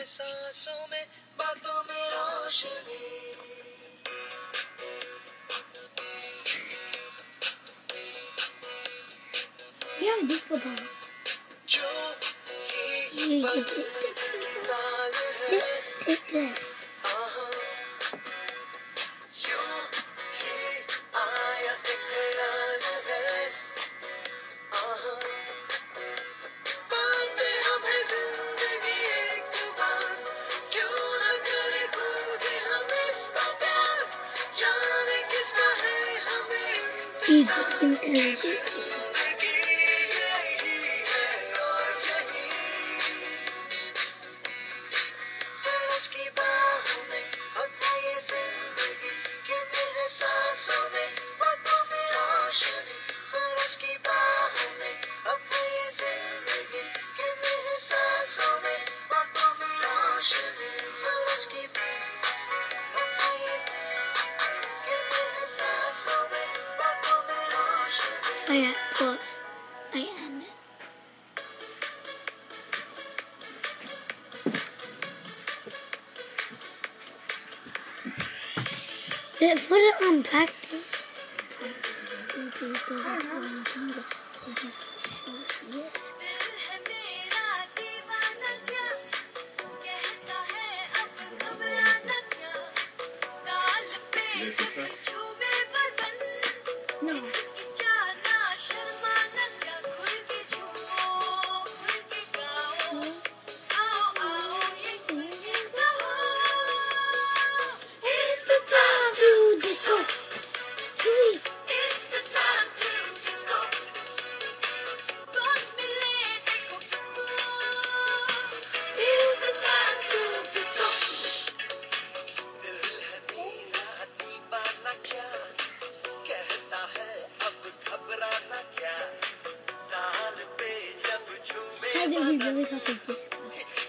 सांसों में बातों में रोशनी यार जिसको था जो ये ताल है यूं ही आया ख्याल है पाते हमें जिंदगी एक बार क्यों न करे खुद हम इसका प्यार जाने किसका है हमें जिंदगी यही है और यही सूरज की बाहों में अब है ये जिंदगी गिरते हैं सांसों में बातों में रोशनी सूरज की बाहों में अब है ये जिंदगी गिरते हैं सांसों में बातों में रोशनी सूरज की अब है ये गिरते हैं सांसों में बातों में रोशनी Oh yeah, well, I end it. Put it on practice. No. It's the time to disco. Please. It's the time to disco. कौन मिले देखो किसको. It's the time to disco. दिल है मेरा दीवाना क्या कहता है अब घबराना क्या ताल पे जब झूमे How did we बदन really have to do this?